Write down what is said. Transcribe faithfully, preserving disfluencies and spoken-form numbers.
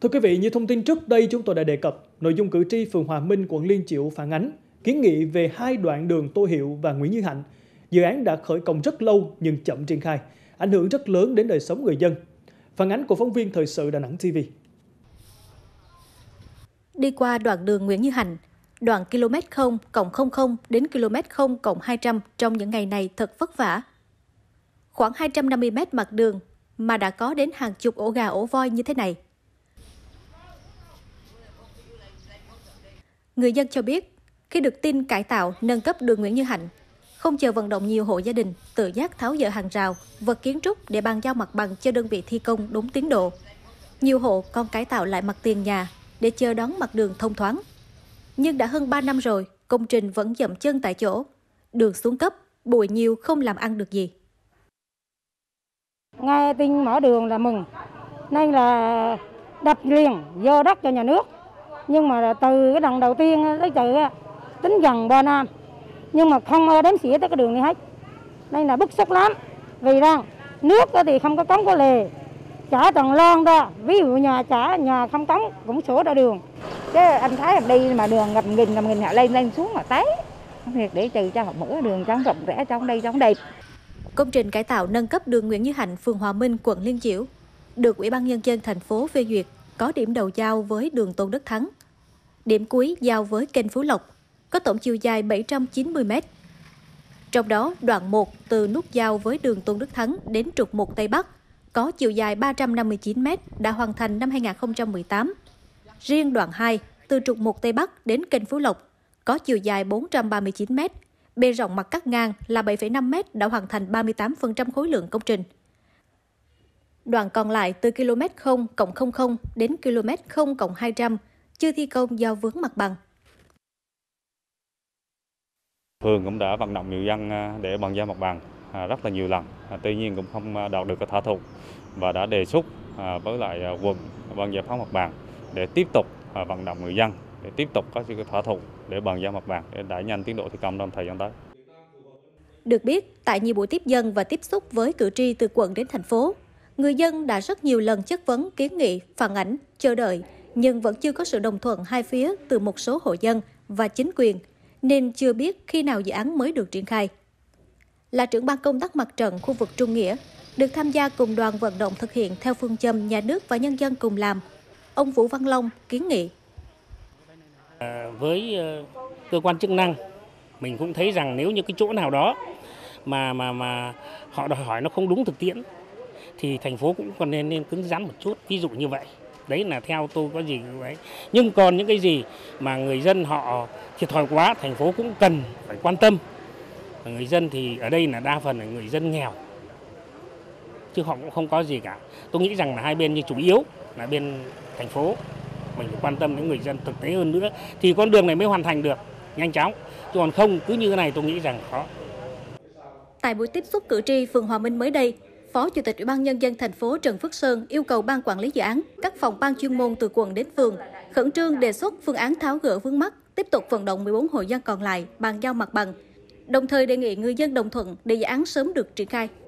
Thưa quý vị, như thông tin trước đây chúng tôi đã đề cập, nội dung cử tri phường Hòa Minh, quận Liên Chiểu phản ánh kiến nghị về hai đoạn đường Tô Hiệu và Nguyễn Như Hạnh. Dự án đã khởi công rất lâu nhưng chậm triển khai, ảnh hưởng rất lớn đến đời sống người dân. Phản ánh của phóng viên Thời sự Đà Nẵng ti vi. Đi qua đoạn đường Nguyễn Như Hạnh, đoạn km không cộng không không đến km không cộng hai trăm trong những ngày này thật vất vả. Khoảng hai trăm năm mươi mét mặt đường mà đã có đến hàng chục ổ gà ổ voi như thế này. Người dân cho biết, khi được tin cải tạo, nâng cấp đường Nguyễn Như Hạnh, không chờ vận động nhiều hộ gia đình tự giác tháo dỡ hàng rào, vật kiến trúc để bàn giao mặt bằng cho đơn vị thi công đúng tiến độ. Nhiều hộ còn cải tạo lại mặt tiền nhà để chờ đón mặt đường thông thoáng. Nhưng đã hơn ba năm rồi, công trình vẫn dậm chân tại chỗ. Đường xuống cấp, bụi nhiều không làm ăn được gì. Nghe tin mở đường là mừng, nên là đập liền vô đất cho nhà nước. Nhưng mà từ cái lần đầu tiên tới từ tính gần ba năm, nhưng mà không đếm xỉa tới cái đường này hết. Nên là bức xúc lắm, vì rằng nước thì không có cống có lề, chả toàn lon đó, ví dụ nhà chả nhà không cống cũng sửa ra đường. Chứ anh thấy em đi mà đường ngập nghìn ngập nghìn họ lên lên xuống mà té. Việc để trừ cho họ một cái đường trong rộng rẽ trong đây trong đẹp. Công trình cải tạo nâng cấp đường Nguyễn Như Hạnh, phường Hòa Minh, quận Liên Chiểu được Ủy ban Nhân dân thành phố phê duyệt, có điểm đầu giao với đường Tôn Đức Thắng. Điểm cuối giao với kênh Phú Lộc, có tổng chiều dài bảy trăm chín mươi mét. Trong đó, đoạn một từ nút giao với đường Tôn Đức Thắng đến trục một Tây Bắc có chiều dài ba trăm năm mươi chín mét đã hoàn thành năm hai nghìn không trăm mười tám. Riêng đoạn hai từ trục một Tây Bắc đến kênh Phú Lộc có chiều dài bốn trăm ba mươi chín mét, bề rộng mặt cắt ngang là bảy phẩy năm mét đã hoàn thành ba mươi tám phần trăm khối lượng công trình. Đoạn còn lại từ km không cộng không không đến km không cộng hai trăm chưa thi công do vướng mặt bằng. Phường cũng đã vận động người dân để bàn giao mặt bằng rất là nhiều lần, tuy nhiên cũng không đạt được cái thỏa thuận và đã đề xuất với lại quận ban giải phóng mặt bằng để tiếp tục vận động người dân để tiếp tục có sự thỏa thuận để bàn giao mặt bằng để đẩy nhanh tiến độ thi công trong thời gian tới. Được biết, tại nhiều buổi tiếp dân và tiếp xúc với cử tri từ quận đến thành phố, người dân đã rất nhiều lần chất vấn, kiến nghị, phản ánh, chờ đợi, nhưng vẫn chưa có sự đồng thuận hai phía từ một số hộ dân và chính quyền, nên chưa biết khi nào dự án mới được triển khai. Là trưởng ban công tác mặt trận khu vực Trung Nghĩa, được tham gia cùng đoàn vận động thực hiện theo phương châm nhà nước và nhân dân cùng làm, ông Vũ Văn Long kiến nghị. À, với uh, cơ quan chức năng, mình cũng thấy rằng nếu như cái chỗ nào đó mà mà mà họ đòi hỏi nó không đúng thực tiễn, thì thành phố cũng còn nên nên cứng rắn một chút, ví dụ như vậy. Đấy là theo tôi có gì như vậy. Nhưng còn những cái gì mà người dân họ thiệt thòi quá, thành phố cũng cần phải quan tâm. Người dân thì ở đây là đa phần là người dân nghèo, chứ họ cũng không có gì cả. Tôi nghĩ rằng là hai bên, như chủ yếu là bên thành phố, mình phải quan tâm đến người dân thực tế hơn nữa, thì con đường này mới hoàn thành được nhanh chóng. Chứ còn không, cứ như thế này tôi nghĩ rằng khó. Tại buổi tiếp xúc cử tri phường Hòa Minh mới đây, Phó Chủ tịch Ủy ban Nhân dân thành phố Trần Phước Sơn yêu cầu ban quản lý dự án, các phòng ban chuyên môn từ quận đến phường khẩn trương đề xuất phương án tháo gỡ vướng mắc, tiếp tục vận động mười bốn hộ dân còn lại bàn giao mặt bằng, đồng thời đề nghị người dân đồng thuận để dự án sớm được triển khai.